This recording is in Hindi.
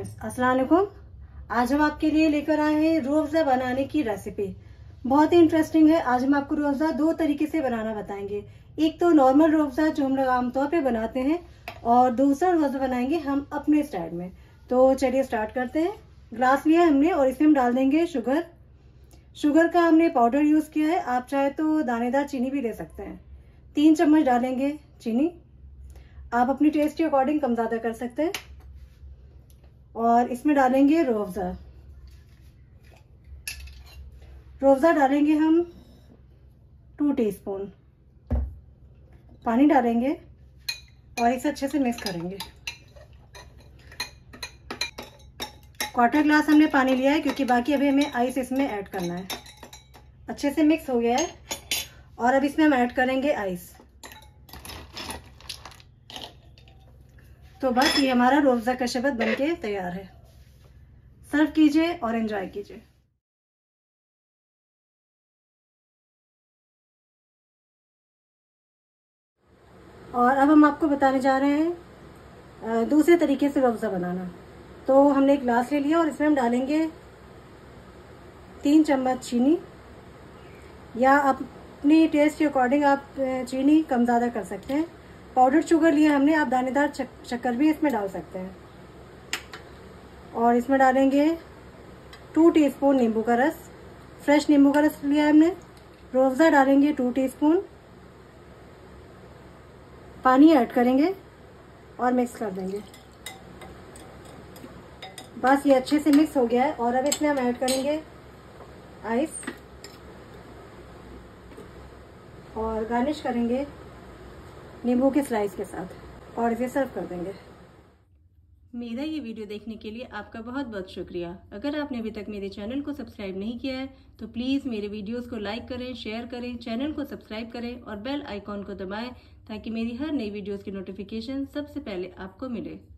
फ्रेंड्स, अस्सलाम वालेकुम। आज हम आपके लिए लेकर आए हैं रूह अफ़ज़ा बनाने की रेसिपी। बहुत ही इंटरेस्टिंग है। आज हम आपको रूह अफ़ज़ा दो तरीके से बनाना बताएंगे। एक तो नॉर्मल रूह अफ़ज़ा जो हम लोग आमतौर पे बनाते हैं, और दूसरा रूह अफ़ज़ा बनाएंगे हम अपने स्टाइल में। तो चलिए स्टार्ट करते हैं। ग्लास लिया हमने और इसमें हम डाल देंगे शुगर। शुगर का हमने पाउडर यूज किया है, आप चाहे तो दानेदार चीनी भी ले सकते हैं। 3 चम्मच डालेंगे चीनी। आप अपनी टेस्ट के अकॉर्डिंग कम ज्यादा कर सकते हैं। और इसमें डालेंगे रूह अफ़ज़ा। रूह अफ़ज़ा डालेंगे हम 2 टीस्पून। पानी डालेंगे और इसे अच्छे से मिक्स करेंगे। 1/4 ग्लास हमने पानी लिया है, क्योंकि बाकी अभी हमें आइस इसमें ऐड करना है। अच्छे से मिक्स हो गया है और अब इसमें हम ऐड करेंगे आइस। तो बस ये हमारा रूह अफ़ज़ा का शरबत बनके तैयार है। सर्व कीजिए और एंजॉय कीजिए। और अब हम आपको बताने जा रहे हैं दूसरे तरीके से रूह अफ़ज़ा बनाना। तो हमने एक ग्लास ले लिया और इसमें हम डालेंगे 3 चम्मच चीनी, या अपनी टेस्ट के अकॉर्डिंग आप चीनी कम ज़्यादा कर सकते हैं। पाउडर शुगर लिया हमने, आप दानेदार शक्कर भी इसमें डाल सकते हैं। और इसमें डालेंगे 2 टीस्पून नींबू का रस। फ्रेश नींबू का रस लिया हमने। रूह अफ़ज़ा डालेंगे 2 टीस्पून। पानी ऐड करेंगे और मिक्स कर देंगे। बस ये अच्छे से मिक्स हो गया है और अब इसमें हम ऐड करेंगे आइस और गार्निश करेंगे नींबू के स्लाइस के साथ और इसे सर्व कर देंगे। मेरा ये वीडियो देखने के लिए आपका बहुत बहुत शुक्रिया। अगर आपने अभी तक मेरे चैनल को सब्सक्राइब नहीं किया है तो प्लीज़ मेरे वीडियोस को लाइक करें, शेयर करें, चैनल को सब्सक्राइब करें और बेल आइकॉन को दबाएं, ताकि मेरी हर नई वीडियोस की नोटिफिकेशन सबसे पहले आपको मिले।